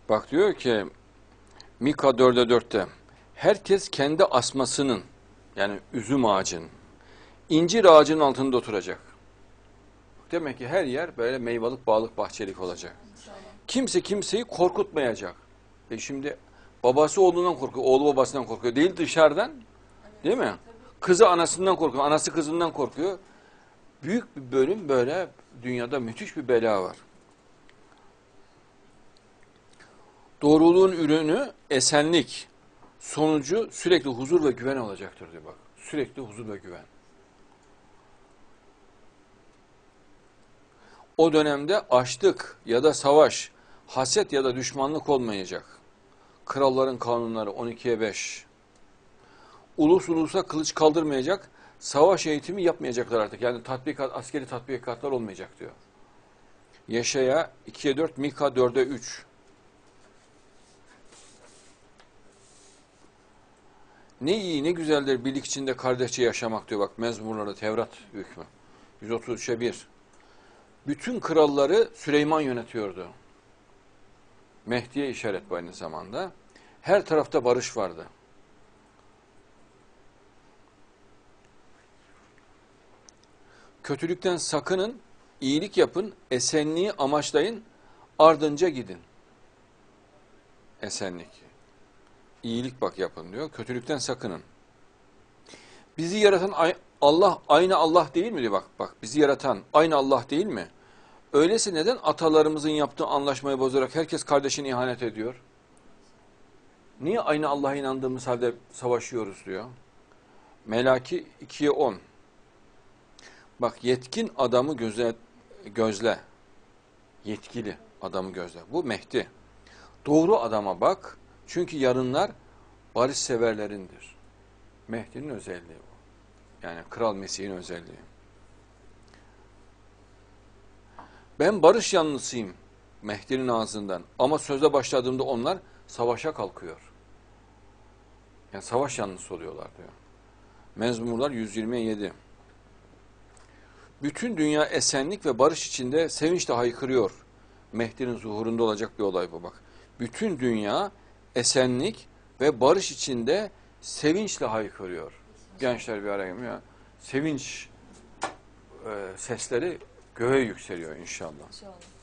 Bak diyor ki Mika 4'e 4'te herkes kendi asmasının yani üzüm ağacının, incir ağacının altında oturacak. Demek ki her yer böyle meyvalık, bağlık, bahçelik olacak. İnşallah. Kimse kimseyi korkutmayacak. Şimdi babası oğlundan korkuyor, oğlu babasından korkuyor. Değil dışarıdan, değil mi? Kızı anasından korkuyor, anası kızından korkuyor. Büyük bir bölüm böyle dünyada müthiş bir bela var. Doğruluğun ürünü esenlik, sonucu sürekli huzur ve güven olacaktır diyor bak. Sürekli huzur ve güven. O dönemde açlık ya da savaş, haset ya da düşmanlık olmayacak. Kralların kanunları 12'ye 5. Ulus ulusa kılıç kaldırmayacak, savaş eğitimi yapmayacaklar artık. Yani askeri tatbikatlar olmayacak diyor. Yeşaya 2'ye 4, Mika 4'e 3. Ne iyi ne güzeldir birlik içinde kardeşçe yaşamak diyor bak Mezmurları Tevrat hükmü. 133'e 1. Bütün kralları Süleyman yönetiyordu. Mehdi'ye işaret bu aynı zamanda. Her tarafta barış vardı. Kötülükten sakının, iyilik yapın, esenliği amaçlayın, ardınca gidin. Esenlik. İyilik bak yapın diyor. Kötülükten sakının. Bizi yaratan Allah aynı Allah değil mi diyor bak bizi yaratan aynı Allah değil mi? Öyleyse neden atalarımızın yaptığı anlaşmayı bozarak herkes kardeşine ihanet ediyor? Niye aynı Allah'a inandığımız halde savaşıyoruz diyor. Melaki 2'ye 10. Bak yetkin adamı gözle. Yetkili adamı gözle. Bu Mehdi. Doğru adama bak. Çünkü yarınlar barış severlerindir. Mehdi'nin özelliği bu. Yani Kral Mesih'in özelliği. Ben barış yanlısıyım Mehdi'nin ağzından. Ama söze başladığımda onlar savaşa kalkıyor. Yani savaş yanlısı oluyorlar diyor. Mezmurlar 127. Bütün dünya esenlik ve barış içinde sevinçle haykırıyor. Mehdi'nin zuhurunda olacak bir olay bu bak. Bütün dünya esenlik ve barış içinde sevinçle haykırıyor. Gençler bir araya geliyor. Sevinç sesleri göğe yükseliyor inşallah. İnşallah.